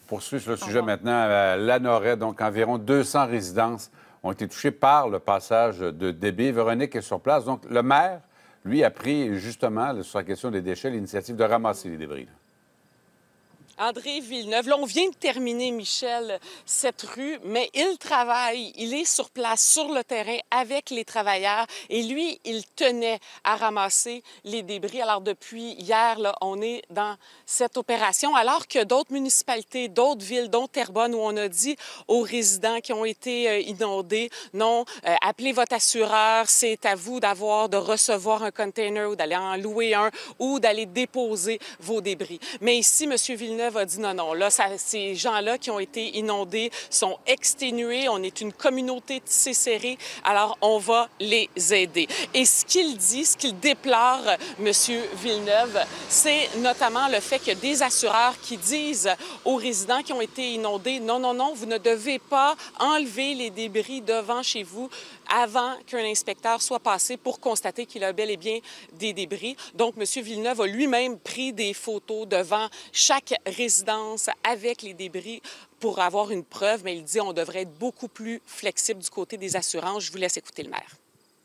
poursuit sur le sujet maintenant à Lanoret. Donc, environ 200 résidences ont été touchées par le passage de débit. Véronique est sur place. Donc, le maire, lui, a pris justement, sur la question des déchets, l'initiative de ramasser les débris. André Villeneuve. Là, on vient de terminer, Michel, cette rue, mais il travaille, il est sur place, sur le terrain, avec les travailleurs. Et lui, il tenait à ramasser les débris. Alors, depuis hier, là, on est dans cette opération, alors que d'autres municipalités, d'autres villes, dont Terrebonne, où on a dit aux résidents qui ont été inondés, non, appelez votre assureur, c'est à vous de recevoir un container ou d'aller en louer un ou d'aller déposer vos débris. Mais ici, M. Villeneuve a dit non, là, ces gens-là qui ont été inondés sont exténués. On est une communauté tissée serrée, alors on va les aider. Et ce qu'il dit, ce qu'il déplore, M. Villeneuve, c'est notamment le fait qu'il y a des assureurs qui disent aux résidents qui ont été inondés, non, vous ne devez pas enlever les débris devant chez vous avant qu'un inspecteur soit passé pour constater qu'il a bel et bien des débris. Donc, M. Villeneuve a lui-même pris des photos devant chaque résidence avec les débris pour avoir une preuve, mais il dit on devrait être beaucoup plus flexible du côté des assurances. Je vous laisse écouter le maire.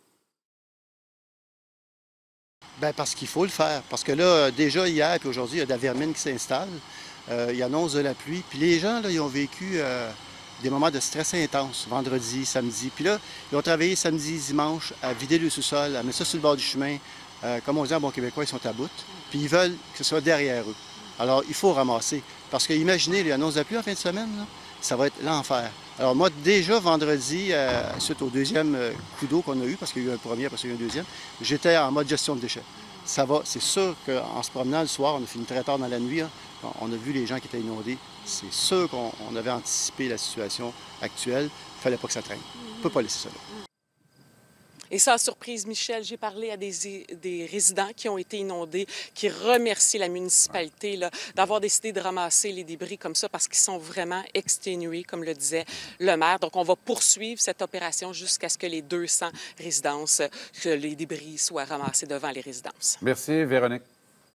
Bien, parce qu'il faut le faire. Parce que là, déjà hier et aujourd'hui, il y a de la vermine qui s'installe. Il annonce de la pluie. Puis les gens, là, ils ont vécu des moments de stress intense, vendredi, samedi. Puis là, ils ont travaillé samedi, dimanche à vider le sous-sol, à mettre ça sur le bord du chemin. Comme on dit en bon québécois, ils sont à bout. Puis ils veulent que ce soit derrière eux. Alors, il faut ramasser. Parce que imaginez, les annonces de pluie en fin de semaine, là, ça va être l'enfer. Alors moi, déjà vendredi, suite au deuxième coup d'eau qu'on a eu, parce qu'il y a eu un premier, parce qu'il y a eu un deuxième, j'étais en mode gestion de déchets. Ça va, c'est sûr qu'en se promenant le soir, on a fini très tard dans la nuit, hein, on a vu les gens qui étaient inondés. C'est sûr qu'on avait anticipé la situation actuelle. Il ne fallait pas que ça traîne. On ne peut pas laisser ça là. Et sans surprise, Michel, j'ai parlé à des résidents qui ont été inondés, qui remercient la municipalité d'avoir décidé de ramasser les débris comme ça parce qu'ils sont vraiment exténués, comme le disait le maire. Donc, on va poursuivre cette opération jusqu'à ce que les 200 résidences, que les débris soient ramassés devant les résidences. Merci, Véronique.